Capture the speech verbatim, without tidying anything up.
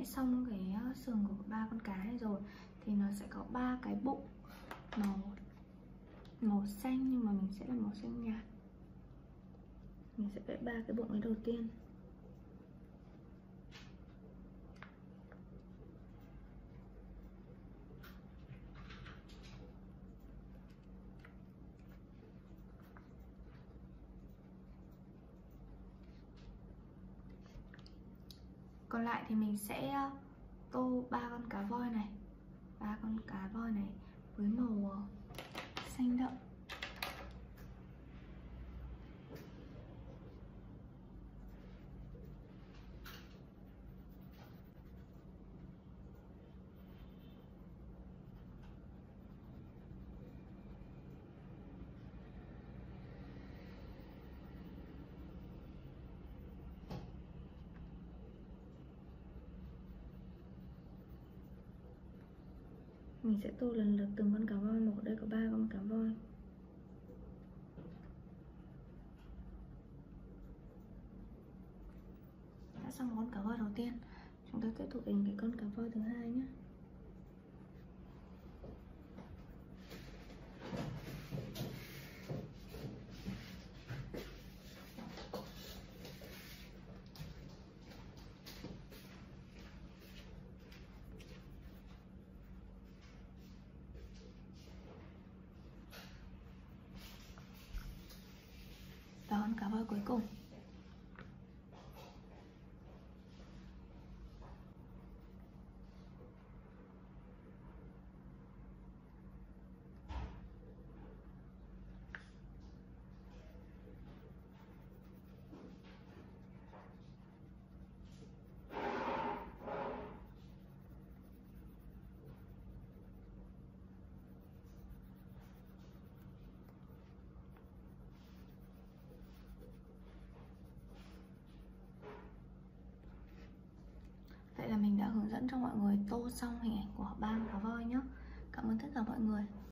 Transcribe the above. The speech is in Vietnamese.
vẽ xong cái sừng của ba con cá này rồi thì nó sẽ có ba cái bụng màu màu xanh, nhưng mà mình sẽ là màu xanh nhạt. Mình sẽ vẽ ba cái bụng ấy đầu tiên. Còn lại thì mình sẽ tô ba con cá voi này, ba con cá voi này với màu xanh đậm. Mình sẽ tô lần lượt từng con cá voi một. Đây có ba con cá voi. Đã xong con cá voi đầu tiên, chúng ta tiếp tục đến cái con cá voi thứ hai nhé. Và con cá voi cuối cùng. Vậy là mình đã hướng dẫn cho mọi người tô xong hình ảnh của ba con cá voi nhé. Cảm ơn tất cả mọi người.